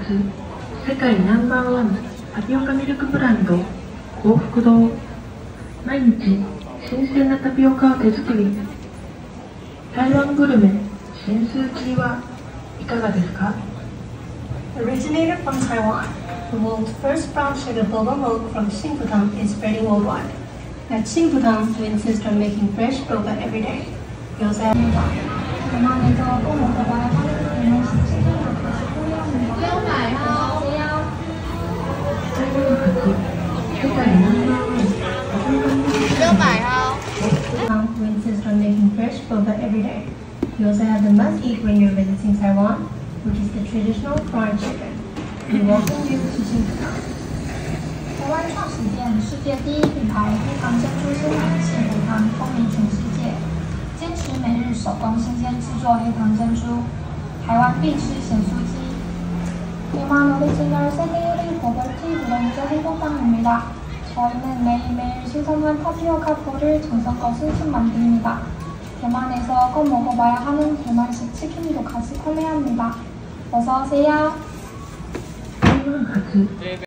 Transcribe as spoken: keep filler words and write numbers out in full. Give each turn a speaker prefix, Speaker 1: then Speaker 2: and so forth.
Speaker 1: 世界ナンバーワンタピオカミルクブランド幸福堂。毎日新鮮なタピオカを手作り。台湾グルメ新スーチーはいかがですか？
Speaker 2: Originated from Taiwan, the world's first brown sugar boba milk from Xing is spreading worldwide. At Xing, we insist on making fresh boba every day. We also have
Speaker 3: 대만에서 꼭 먹어봐야 하는 대만식 치킨을 다시 소개합니다.
Speaker 2: We insist on making fresh boba every day. We also have the must-eat when you're visiting Taiwan, which is the traditional fried chicken. We welcome you to Xing.
Speaker 3: 台湾创始店世界第一品牌黑糖珍珠鲜奶气黑糖风靡全世界，坚持每日手工新鲜制作黑糖珍珠，台湾必吃咸酥鸡。대만 오리지널 세계일위 버블티 브랜드 해동빵입니다. 저희는 매일매일 신선한 타피오카 꿀을 정성껏 순순 만듭니다. 대만에서 꼭 먹어봐야 하는 대만식 치킨도 같이 판매합니다. 어서 오세요.